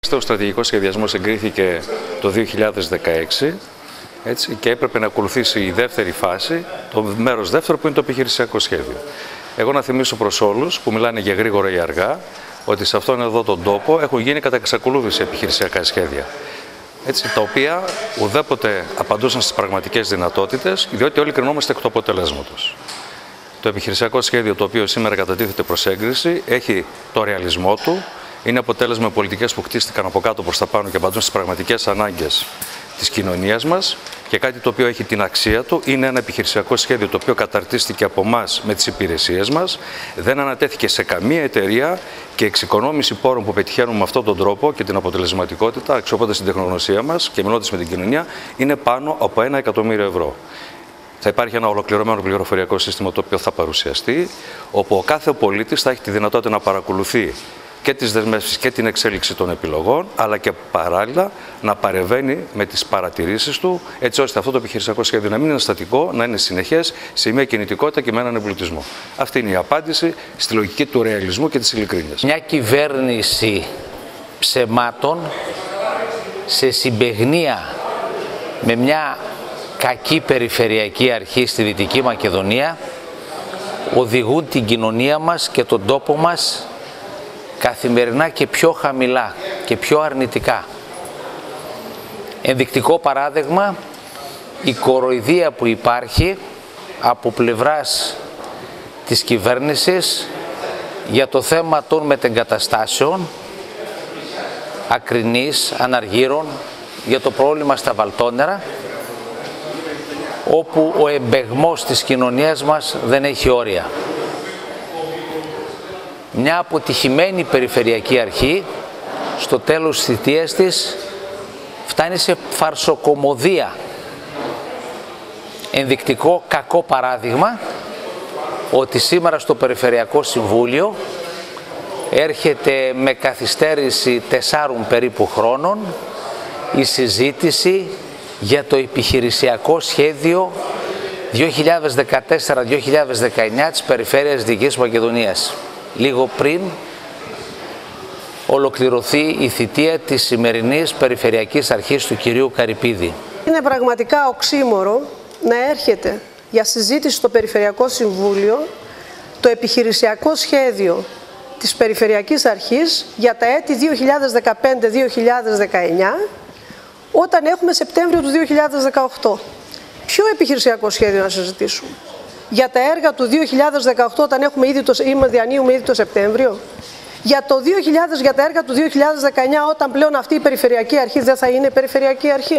Ο στρατηγικός σχεδιασμός εγκρίθηκε το 2016 έτσι, και έπρεπε να ακολουθήσει η δεύτερη φάση, το μέρος δεύτερο που είναι το επιχειρησιακό σχέδιο. Εγώ να θυμίσω προς όλους που μιλάνε για γρήγορα ή αργά ότι σε αυτόν εδώ τον τόπο έχουν γίνει κατά εξακολούθηση επιχειρησιακά σχέδια. Έτσι, τα οποία ουδέποτε απαντούσαν στις πραγματικές δυνατότητες, διότι όλοι κρινόμαστε εκ του αποτελέσματος. Το επιχειρησιακό σχέδιο το οποίο σήμερα κατατίθεται προς έγκριση έχει το ρεαλισμό του, είναι αποτέλεσμα πολιτικές που χτίστηκαν από κάτω προς τα πάνω και απαντούν στις πραγματικές ανάγκες της κοινωνίας μας και κάτι το οποίο έχει την αξία του. Είναι ένα επιχειρησιακό σχέδιο το οποίο καταρτίστηκε από εμάς με τις υπηρεσίες μας, δεν ανατέθηκε σε καμία εταιρεία και η εξοικονόμηση πόρων που πετυχαίνουμε με αυτόν τον τρόπο και την αποτελεσματικότητα, αξιοποιώντας την τεχνογνωσία μας και μιλώντας με την κοινωνία, είναι πάνω από 1 εκατομμύριο ευρώ. Θα υπάρχει ένα ολοκληρωμένο πληροφοριακό σύστημα το οποίο θα παρουσιαστεί, όπου ο κάθε πολίτης θα έχει τη δυνατότητα να παρακολουθεί και τις δεσμεύσεις και την εξέλιξη των επιλογών, αλλά και παράλληλα να παρεμβαίνει με τις παρατηρήσεις του, έτσι ώστε αυτό το επιχειρησιακό σχέδιο να μην είναι στατικό, να είναι συνεχές, σε μια κινητικότητα και με έναν εμπλουτισμό. Αυτή είναι η απάντηση στη λογική του ρεαλισμού και της ειλικρίνειας. Μια κυβέρνηση ψεμάτων σε συμπαιγνία με μια κακή περιφερειακή αρχή στη Δυτική Μακεδονία οδηγούν την κοινωνία μας και τον τόπο μας καθημερινά και πιο χαμηλά και πιο αρνητικά. Ενδεικτικό παράδειγμα, η κοροϊδία που υπάρχει από πλευράς της κυβέρνησης για το θέμα των μετεγκαταστάσεων, Ακρινής, Αναργύρων, για το πρόβλημα στα Βαλτόνερα, όπου ο εμπεγμός της κοινωνίας μας δεν έχει όρια. Μια αποτυχημένη περιφερειακή αρχή, στο τέλος της θητείας της, φτάνει σε φαρσοκομωδία. Ενδεικτικό κακό παράδειγμα ότι σήμερα στο Περιφερειακό Συμβούλιο έρχεται με καθυστέρηση 4 περίπου χρόνων η συζήτηση για το επιχειρησιακό σχέδιο 2014-2019 της Περιφέρειας Δυτικής Μακεδονίας, λίγο πριν ολοκληρωθεί η θητεία της σημερινής Περιφερειακής Αρχής του κυρίου Καρυπίδη. Είναι πραγματικά οξύμορο να έρχεται για συζήτηση στο Περιφερειακό Συμβούλιο το επιχειρησιακό σχέδιο της Περιφερειακής Αρχής για τα έτη 2015-2019 όταν έχουμε Σεπτέμβριο του 2018. Ποιο επιχειρησιακό σχέδιο να συζητήσουμε? Για τα έργα του 2018 όταν διανύουμε ήδη το Σεπτέμβριο? Για τα έργα του 2019 όταν πλέον αυτή η Περιφερειακή Αρχή δεν θα είναι Περιφερειακή Αρχή?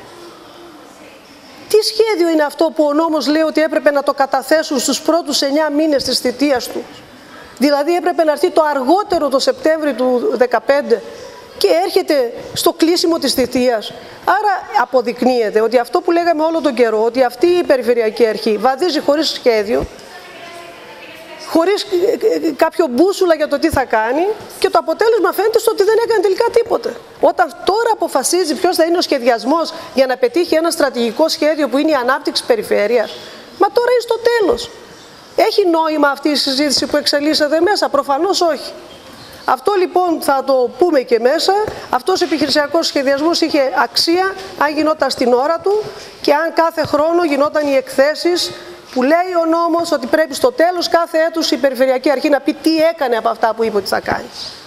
Τι σχέδιο είναι αυτό που ο νόμος λέει ότι έπρεπε να το καταθέσουν στους πρώτους 9 μήνες της θητείας του? Δηλαδή έπρεπε να έρθει το αργότερο το Σεπτέμβριο του 2015 και έρχεται στο κλείσιμο της θητείας. Άρα αποδεικνύεται ότι αυτό που λέγαμε όλο τον καιρό, ότι αυτή η Περιφερειακή Αρχή βαδίζει χωρίς σχέδιο, χωρίς κάποιο μπούσουλα για το τι θα κάνει και το αποτέλεσμα φαίνεται στο ότι δεν έκανε τελικά τίποτε. Όταν τώρα αποφασίζει ποιος θα είναι ο σχεδιασμός για να πετύχει ένα στρατηγικό σχέδιο που είναι η ανάπτυξη περιφέρειας, μα τώρα είναι στο τέλος. Έχει νόημα αυτή η συζήτηση που εξελίσσεται μέσα? Προφανώς όχι. Αυτό λοιπόν θα το πούμε και μέσα, αυτός ο επιχειρησιακός σχεδιασμός είχε αξία αν γινόταν στην ώρα του και αν κάθε χρόνο γινόταν οι εκθέσεις που λέει ο νόμος ότι πρέπει στο τέλος κάθε έτους η Περιφερειακή Αρχή να πει τι έκανε από αυτά που είπε ότι θα κάνει.